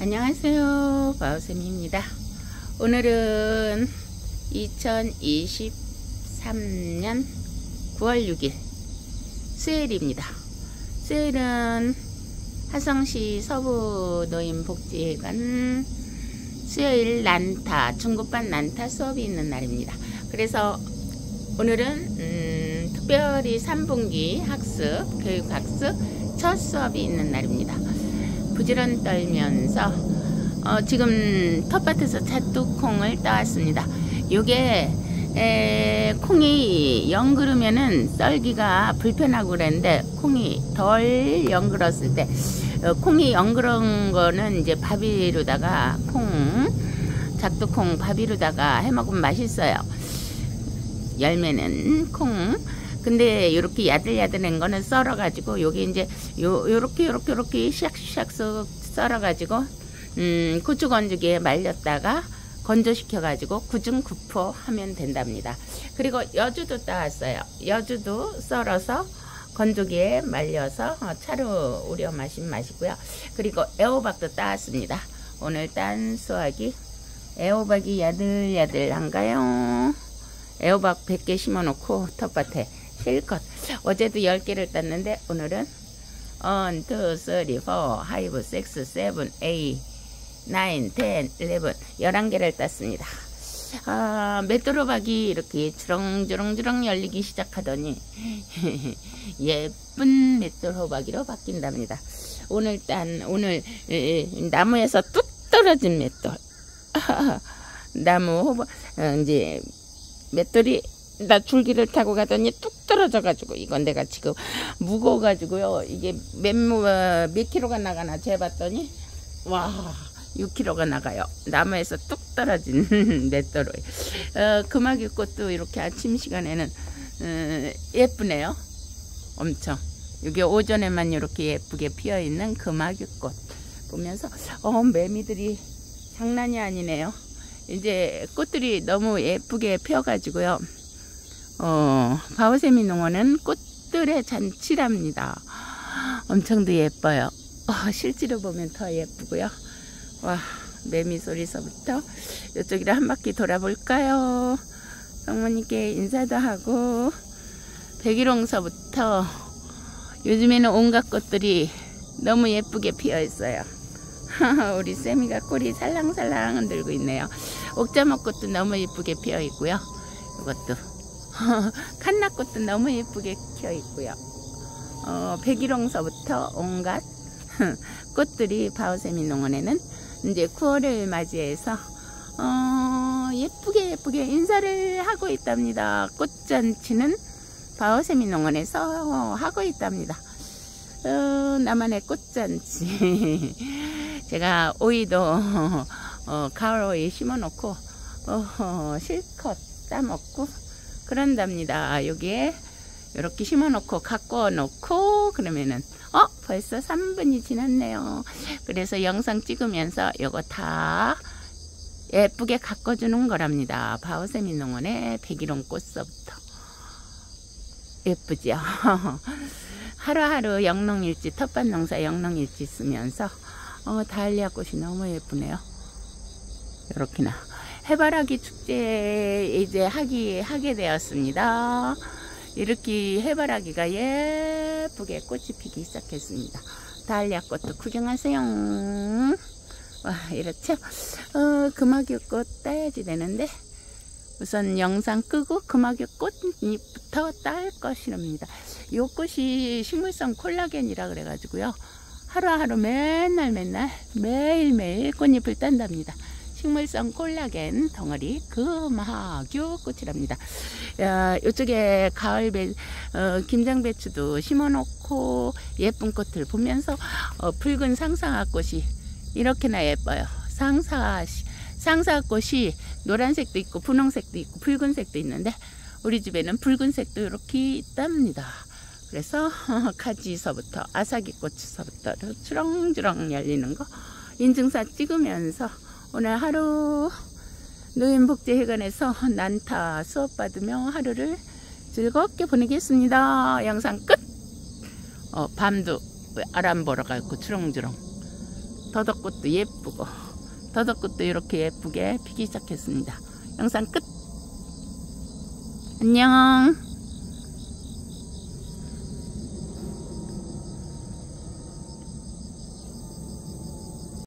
안녕하세요, 바오쌤입니다. 오늘은 2023년 9월 6일 수요일입니다. 수요일은 화성시 서부노인복지회관 수요일 난타, 중급반 난타 수업이 있는 날입니다. 그래서 오늘은 특별히 3분기 학습, 교육학습 첫 수업이 있는 날입니다. 부지런 떨면서 지금 텃밭에서 잣두콩을 따왔습니다. 요게 콩이 영그르면은 썰기가 불편하고 그랬는데, 콩이 덜 영그렀을 때, 콩이 영그런 거는 이제 밥이루다가 잣두콩 밥이루다가 해먹으면 맛있어요. 열매는 콩. 근데 이렇게 야들야들한 거는 썰어가지고, 요게 이제 요렇게 샥샥 썰어가지고 고추 건조기에 말렸다가 건조시켜가지고 구중구포 하면 된답니다. 그리고 여주도 따왔어요. 여주도 썰어서 건조기에 말려서 차로 우려 마시면 맛있고요. 그리고 애호박도 따왔습니다. 오늘 딴 수확이 애호박이 야들야들한가요? 애호박 100개 심어놓고 텃밭에 실컷. 어제도 10개를 땄는데 오늘은 1, 2, 3, 4, 5, 6, 7, 8, 9, 10, 11 11개를 땄습니다. 메뚜로박이 이렇게 주렁주렁 열리기 시작하더니 예쁜 메뚜로박이로 바뀐답니다. 오늘 나무에서 뚝 떨어진 맷돌. 나무 이제 맷돌이 나 줄기를 타고 가더니 뚝 떨어져가지고, 이건 내가 지금 무거워가지고요, 이게 몇 킬로가 나가나 재봤더니 와 6킬로가 나가요. 나무에서 뚝 떨어진 맷돌을. 금화기 꽃도 이렇게 아침 시간에는 예쁘네요. 엄청. 이게 오전에만 이렇게 예쁘게 피어있는 금화기 꽃 보면서 매미들이 장난이 아니네요. 이제 꽃들이 너무 예쁘게 피어가지고요. 바오쌤이 농원은 꽃들의 잔치랍니다. 엄청도 예뻐요. 실제로 보면 더 예쁘고요. 와, 매미 소리서부터 이쪽으로 한 바퀴 돌아볼까요? 성모님께 인사도 하고, 백일홍서부터 요즘에는 온갖 꽃들이 너무 예쁘게 피어 있어요. 우리 쌤이가 꼬리 살랑살랑 흔들고 있네요. 옥자목꽃도 너무 예쁘게 피어 있고요. 이것도 칸나꽃도 너무 예쁘게 피어 있고요. 백일홍서부터 온갖 꽃들이 바오쌤이 농원에는 이제 9월을 맞이해서 예쁘게 인사를 하고 있답니다. 꽃잔치는 바오쌤이 농원에서 하고 있답니다. 나만의 꽃잔치. 제가 오이도 가을 오이 심어놓고 실컷 따먹고 그런답니다. 여기에 이렇게 심어놓고 가꿔 놓고 그러면은 벌써 3분이 지났네요. 그래서 영상 찍으면서 요거 다 예쁘게 가꿔주는 거랍니다. 바오쌤이 농원의 백일홍 꽃서부터 예쁘죠. 하루하루 영농일지, 텃밭 농사 영농일지 쓰면서 다알리아 꽃이 너무 예쁘네요. 이렇게나 해바라기 축제 이제 하게 되었습니다. 이렇게 해바라기가 예쁘게 꽃이 피기 시작했습니다. 다알리아 꽃도 구경하세요. 와, 이렇죠. 금화기 꽃 따야지 되는데, 우선 영상 끄고 금화기 꽃잎부터 딸 것이랍니다. 이 꽃이 식물성 콜라겐이라 그래가지고요, 하루하루 매일매일 꽃잎을 딴답니다. 식물성 콜라겐 덩어리 금화규 꽃이랍니다. 이쪽에 가을 김장배추도 심어놓고 예쁜 꽃을 보면서 붉은 상사꽃이 이렇게나 예뻐요. 상사꽃이 노란색도 있고 분홍색도 있고 붉은색도 있는데, 우리 집에는 붉은색도 이렇게 있답니다. 그래서 가지서부터 아사기꽃서부터 주렁주렁 열리는 거 인증사 찍으면서 오늘 하루 노인복지회관에서 난타 수업 받으며 하루를 즐겁게 보내겠습니다. 영상 끝. 밤도 아람 보러 가고 주렁주렁 더덕꽃도 예쁘고, 더덕꽃도 이렇게 예쁘게 피기 시작했습니다. 영상 끝. 안녕.